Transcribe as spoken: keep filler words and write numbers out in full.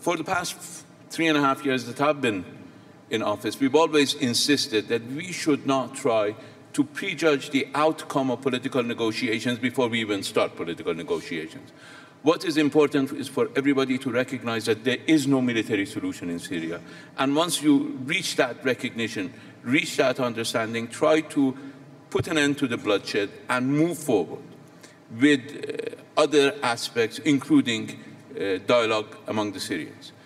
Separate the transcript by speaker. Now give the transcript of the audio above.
Speaker 1: For the past three and a half years that I've been in office, we've always insisted that we should not try to prejudge the outcome of political negotiations before we even start political negotiations. What is important is for everybody to recognize that there is no military solution in Syria. And once you reach that recognition, reach that understanding, try to put an end to the bloodshed and move forward with uh, other aspects, including uh, dialogue among the Syrians.